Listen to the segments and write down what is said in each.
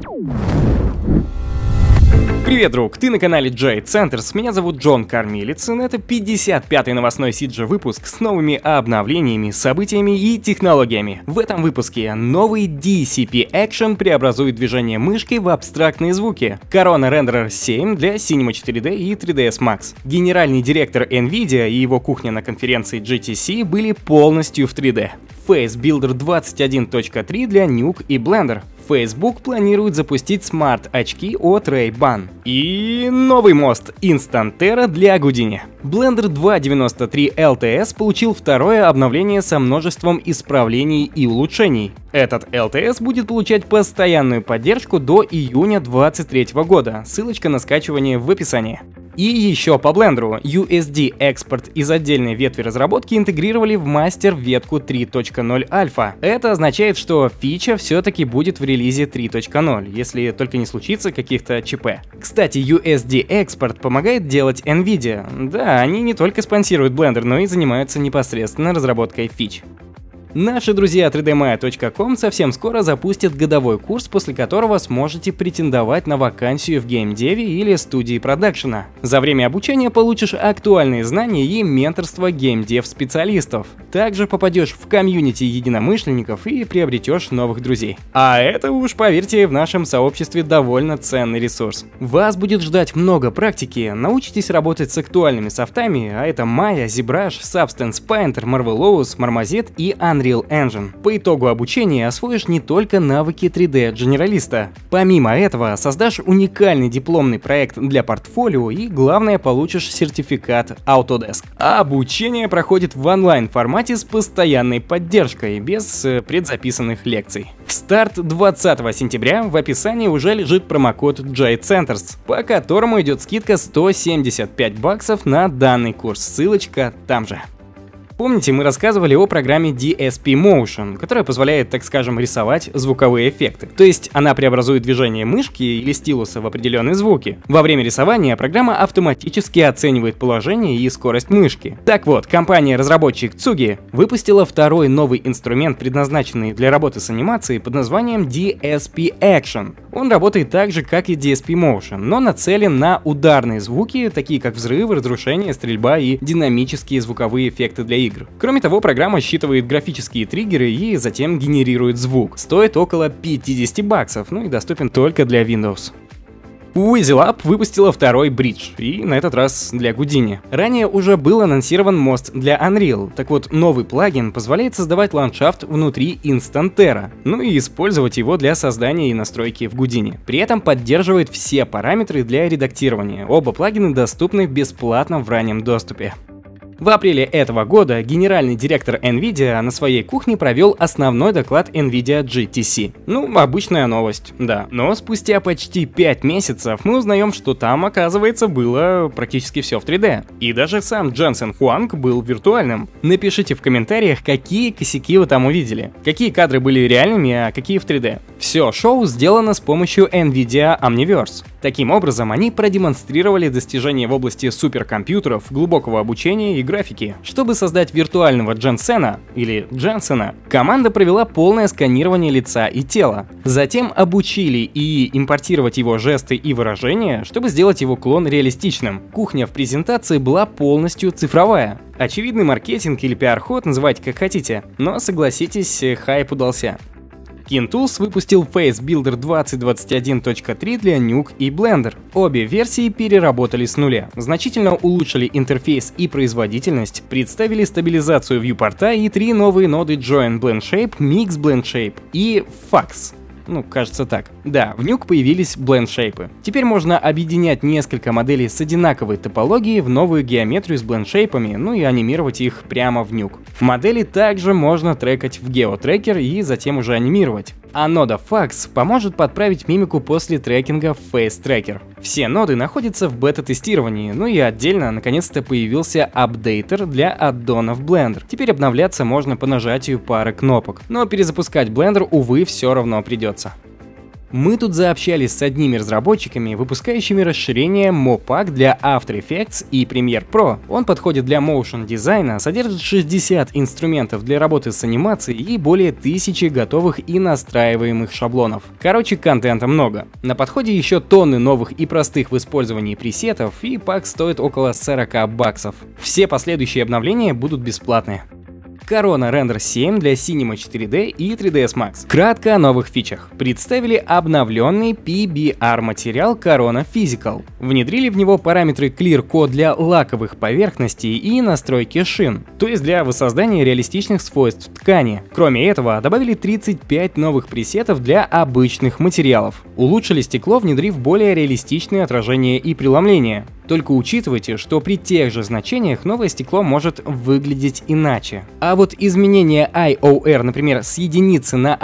Привет, друг! Ты на канале Jade Centers, меня зовут Джон Кормилицын, это 55-й новостной CG выпуск с новыми обновлениями, событиями и технологиями. В этом выпуске новый DCP Action преобразует движение мышки в абстрактные звуки, Corona Renderer 7 для Cinema 4D и 3ds Max. Генеральный директор NVIDIA и его кухня на конференции GTC были полностью в 3D. Face Builder 21.3 для Nuke и Blender. Facebook планирует запустить смарт-очки от Ray-Ban. И новый мост Instantera для Houdini. Blender 2.93 LTS получил второе обновление со множеством исправлений и улучшений. Этот LTS будет получать постоянную поддержку до июня 2023 года. Ссылочка на скачивание в описании. И еще по Blender USD экспорт из отдельной ветви разработки интегрировали в мастер ветку 3.0 альфа. Это означает, что фича все-таки будет в релизе 3.0, если только не случится каких-то ЧП. Кстати, USD экспорт помогает делать NVIDIA. Да, они не только спонсируют Blender, но и занимаются непосредственно разработкой фич. Наши друзья 3dmaya.com совсем скоро запустят годовой курс, после которого сможете претендовать на вакансию в геймдеве или студии продакшена. За время обучения получишь актуальные знания и менторство геймдев-специалистов. Также попадешь в комьюнити единомышленников и приобретешь новых друзей. А это уж, поверьте, в нашем сообществе довольно ценный ресурс. Вас будет ждать много практики, научитесь работать с актуальными софтами, а это Maya, ZBrush, Substance Painter, Marvelous, Marmoset и Unreal Engine. По итогу обучения освоишь не только навыки 3D-дженералиста. Помимо этого, создашь уникальный дипломный проект для портфолио и, главное, получишь сертификат Autodesk. Обучение проходит в онлайн-формате с постоянной поддержкой, без предзаписанных лекций. Старт 20 сентября, в описании уже лежит промокод Jade Centers, по которому идет скидка $175 на данный курс, ссылочка там же. Помните, мы рассказывали о программе DSP Motion, которая позволяет, так скажем, рисовать звуковые эффекты. То есть она преобразует движение мышки или стилуса в определенные звуки. Во время рисования программа автоматически оценивает положение и скорость мышки. Так вот, компания-разработчик Tsugi выпустила второй новый инструмент, предназначенный для работы с анимацией под названием DSP Action. Он работает так же, как и DSP Motion, но нацелен на ударные звуки, такие как взрывы, разрушения, стрельба и динамические звуковые эффекты для игр. Кроме того, программа считывает графические триггеры и затем генерирует звук. Стоит около $50, ну и доступен только для Windows. Wizzy выпустила второй бридж, и на этот раз для Houdini. Ранее уже был анонсирован мост для Unreal, так вот новый плагин позволяет создавать ландшафт внутри Instantera, ну и использовать его для создания и настройки в Houdini. При этом поддерживает все параметры для редактирования, оба плагины доступны бесплатно в раннем доступе. В апреле этого года генеральный директор NVIDIA на своей кухне провел основной доклад NVIDIA GTC. Ну, обычная новость, да. Но спустя почти 5 месяцев мы узнаем, что там, оказывается, было практически все в 3D. И даже сам Дженсен Хуанг был виртуальным. Напишите в комментариях, какие косяки вы там увидели. Какие кадры были реальными, а какие в 3D. Все шоу сделано с помощью NVIDIA Omniverse. Таким образом, они продемонстрировали достижения в области суперкомпьютеров, глубокого обучения и графики. Чтобы создать виртуального Дженсена, или Дженсена, команда провела полное сканирование лица и тела. Затем обучили ИИ импортировать его жесты и выражения, чтобы сделать его клон реалистичным. Кухня в презентации была полностью цифровая. Очевидный маркетинг или пиар-ход, называйте как хотите, но согласитесь, хайп удался. KineTools выпустил Face Builder 2021.3 для Nuke и Blender. Обе версии переработали с нуля, значительно улучшили интерфейс и производительность, представили стабилизацию вьюпорта и 3 новые ноды Join Blend Shape, Mix Blend Shape и Fax. Ну, кажется так. Да, в Nuke появились блендшейпы. Теперь можно объединять несколько моделей с одинаковой топологией в новую геометрию с блендшейпами, ну и анимировать их прямо в Nuke. Модели также можно трекать в GeoTracker и затем уже анимировать. А нода Fax поможет подправить мимику после трекинга в FaceTracker. Все ноды находятся в бета-тестировании, ну и отдельно наконец-то появился апдейтер для аддонов Blender. Теперь обновляться можно по нажатию пары кнопок, но перезапускать Blender, увы, все равно придется. Мы тут заобщались с одними разработчиками, выпускающими расширение Mopack для After Effects и Premiere Pro. Он подходит для motion дизайна, содержит 60 инструментов для работы с анимацией и более 1000 готовых и настраиваемых шаблонов. Короче, контента много. На подходе еще тонны новых и простых в использовании пресетов, и пак стоит около 40 баксов. Все последующие обновления будут бесплатные. Corona Render 7 для Cinema 4D и 3ds Max. Кратко о новых фичах. Представили обновленный PBR материал Corona Physical. Внедрили в него параметры Clear Code для лаковых поверхностей и настройки шин, то есть для воссоздания реалистичных свойств ткани. Кроме этого, добавили 35 новых пресетов для обычных материалов. Улучшили стекло, внедрив более реалистичные отражения и преломления. Только учитывайте, что при тех же значениях новое стекло может выглядеть иначе. А вот изменение IOR, например, с единицы на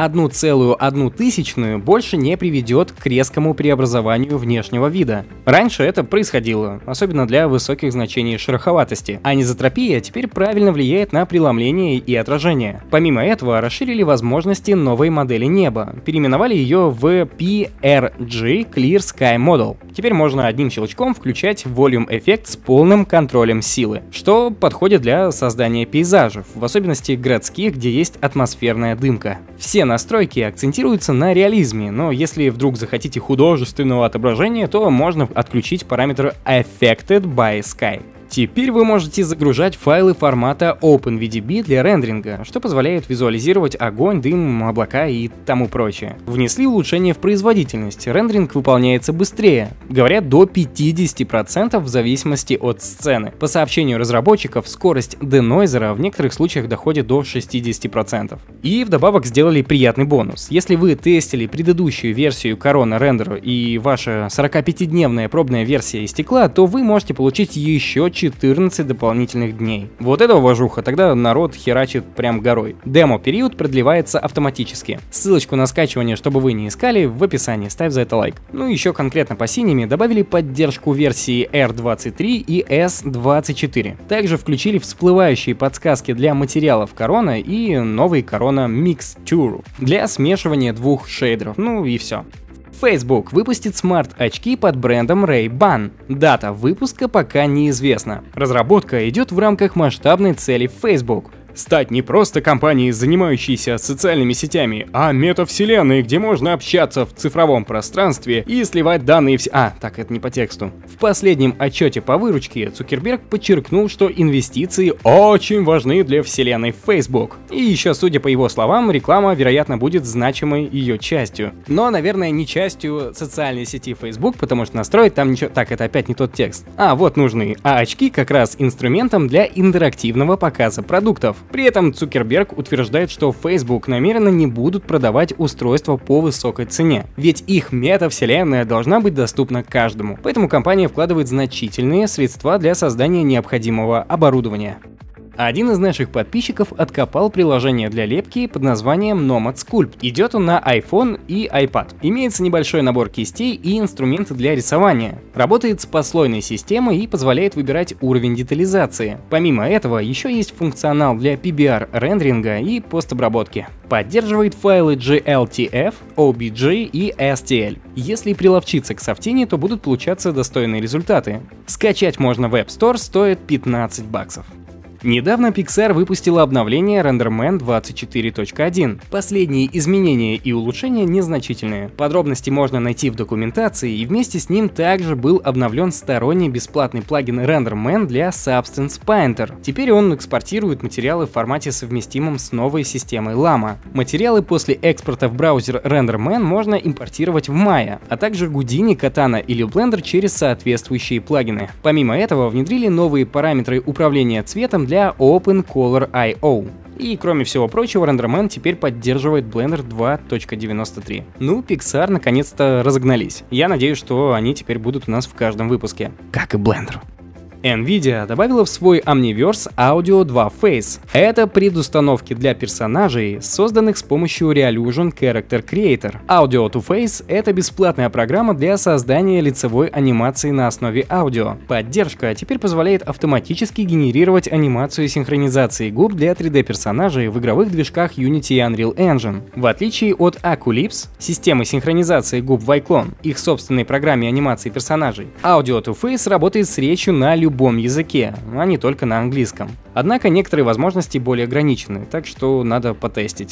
1,1 больше не приведет к резкому преобразованию внешнего вида. Раньше это происходило, особенно для высоких значений шероховатости. Анизотропия теперь правильно влияет на преломление и отражение. Помимо этого, расширили возможности новой модели неба. Переименовали ее в PRG Clear Sky Model. Теперь можно одним щелчком включать Volume эффект с полным контролем силы, что подходит для создания пейзажев, в особенности городских, где есть атмосферная дымка. Все настройки акцентируются на реализме, но если вдруг захотите художественного отображения, то можно отключить параметр Affected by Sky. Теперь вы можете загружать файлы формата OpenVDB для рендеринга, что позволяет визуализировать огонь, дым, облака и тому прочее. Внесли улучшение в производительность, рендеринг выполняется быстрее, говорят до 50% в зависимости от сцены. По сообщению разработчиков, скорость денойзера в некоторых случаях доходит до 60%. И вдобавок сделали приятный бонус. Если вы тестили предыдущую версию Corona Render и ваша 45-дневная пробная версия истекла, то вы можете получить еще 14 дополнительных дней. Вот это уважуха, тогда народ херачит прям горой. Демо-период продлевается автоматически. Ссылочку на скачивание, чтобы вы не искали, в описании, ставь за это лайк. Ну и еще конкретно по Cinema добавили поддержку версии R23 и S24. Также включили всплывающие подсказки для материалов Corona и новый Corona Mixture для смешивания двух шейдеров, ну и все. Facebook выпустит смарт-очки под брендом Ray-Ban. Дата выпуска пока неизвестна. Разработка идет в рамках масштабной цели Facebook. Стать не просто компанией, занимающейся социальными сетями, а метавселенной, где можно общаться в цифровом пространстве и сливать данные так, это не по тексту. В последнем отчете по выручке Цукерберг подчеркнул, что инвестиции очень важны для вселенной Facebook. И еще, судя по его словам, реклама, вероятно, будет значимой ее частью. Но, наверное, не частью социальной сети Facebook, потому что настроить там ничего... Так, это опять не тот текст. Вот нужны. А очки как раз инструментом для интерактивного показа продуктов. При этом Цукерберг утверждает, что Facebook намеренно не будут продавать устройства по высокой цене, ведь их метавселенная должна быть доступна каждому. Поэтому компания вкладывает значительные средства для создания необходимого оборудования. Один из наших подписчиков откопал приложение для лепки под названием Nomad Sculpt. Идет он на iPhone и iPad. Имеется небольшой набор кистей и инструменты для рисования. Работает с послойной системой и позволяет выбирать уровень детализации. Помимо этого, еще есть функционал для PBR рендеринга и постобработки. Поддерживает файлы GLTF, OBJ и STL. Если приловчиться к софтине, то будут получаться достойные результаты. Скачать можно в App Store, стоит 15 баксов. Недавно Pixar выпустила обновление RenderMan 24.1. Последние изменения и улучшения незначительные. Подробности можно найти в документации, и вместе с ним также был обновлен сторонний бесплатный плагин RenderMan для Substance Painter. Теперь он экспортирует материалы в формате, совместимом с новой системой Llama. Материалы после экспорта в браузер RenderMan можно импортировать в Maya, а также Houdini, Katana или Blender через соответствующие плагины. Помимо этого, внедрили новые параметры управления цветом для OpenColor.io. И кроме всего прочего, RenderMan теперь поддерживает Blender 2.93. Ну, Pixar наконец-то разогнались. Я надеюсь, что они теперь будут у нас в каждом выпуске. Как и Blender. Nvidia добавила в свой Omniverse Audio 2 Face. Это предустановки для персонажей, созданных с помощью Reallusion Character Creator. Audio 2 Face — это бесплатная программа для создания лицевой анимации на основе аудио. Поддержка теперь позволяет автоматически генерировать анимацию синхронизации губ для 3D-персонажей в игровых движках Unity и Unreal Engine. В отличие от Oculips, системы синхронизации губ Vyclone, их собственной программе анимации персонажей, Audio 2 Face работает с речью на любом языке, а не только на английском. Однако некоторые возможности более ограничены, так что надо потестить.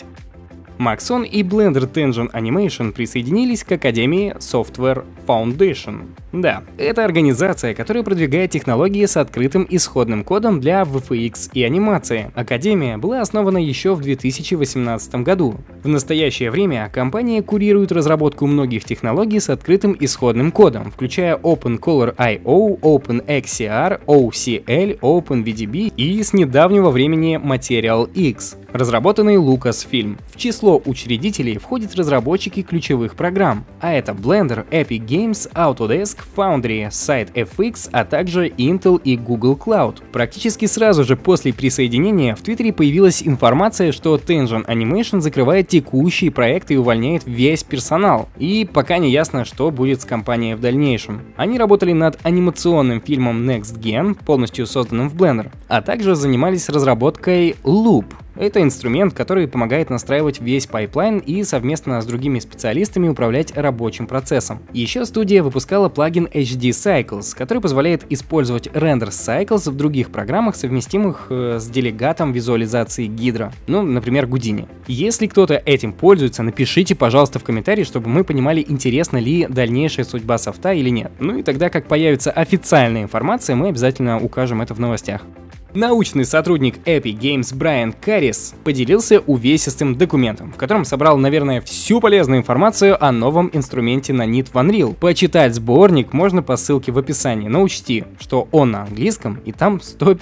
Maxon и Blender Tension Animation присоединились к Академии Software Foundation. Да, это организация, которая продвигает технологии с открытым исходным кодом для VFX и анимации. Академия была основана еще в 2018 году. В настоящее время компания курирует разработку многих технологий с открытым исходным кодом, включая OpenColor.io, OpenXCR, OCL, OpenVDB и с недавнего времени Material X, разработанный Lucasfilm. В число учредителей входят разработчики ключевых программ, а это Blender, Epic Games, Autodesk, Foundry, SiteFX, а также Intel и Google Cloud. Практически сразу же после присоединения в Твиттере появилась информация, что Tension Animation закрывает текущие проекты и увольняет весь персонал. И пока не ясно, что будет с компанией в дальнейшем. Они работали над анимационным фильмом Next Gen, полностью созданным в Blender, а также занимались разработкой Loop. Это инструмент, который помогает настраивать весь пайплайн и совместно с другими специалистами управлять рабочим процессом. Еще студия выпускала плагин HD Cycles, который позволяет использовать Render Cycles в других программах, совместимых с делегатом визуализации Hydra, ну, например, Houdini. Если кто-то этим пользуется, напишите, пожалуйста, в комментарии, чтобы мы понимали, интересна ли дальнейшая судьба софта или нет. Ну и тогда, как появится официальная информация, мы обязательно укажем это в новостях. Научный сотрудник Epic Games Брайан Каррис поделился увесистым документом, в котором собрал, наверное, всю полезную информацию о новом инструменте Nanit в Unreal. Почитать сборник можно по ссылке в описании, но учти, что он на английском и там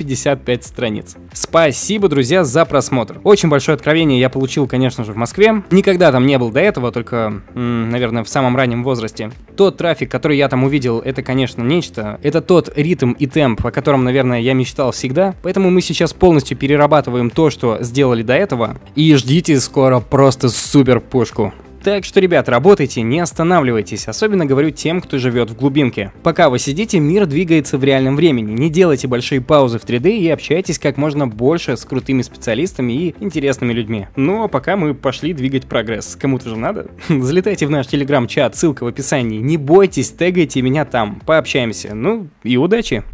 155 страниц. Спасибо, друзья, за просмотр. Очень большое откровение я получил, конечно же, в Москве. Никогда там не был до этого, только, наверное, в самом раннем возрасте. Тот трафик, который я там увидел, это, конечно, нечто. Это тот ритм и темп, о котором, наверное, я мечтал всегда. Поэтому мы сейчас полностью перерабатываем то, что сделали до этого. И ждите скоро просто супер пушку. Так что, ребят, работайте, не останавливайтесь, особенно говорю тем, кто живет в глубинке. Пока вы сидите, мир двигается в реальном времени, не делайте большие паузы в 3D и общайтесь как можно больше с крутыми специалистами и интересными людьми. Ну а пока мы пошли двигать прогресс. Кому-то же надо. Залетайте в наш телеграм-чат, ссылка в описании, не бойтесь, тегайте меня там, пообщаемся. Ну и удачи!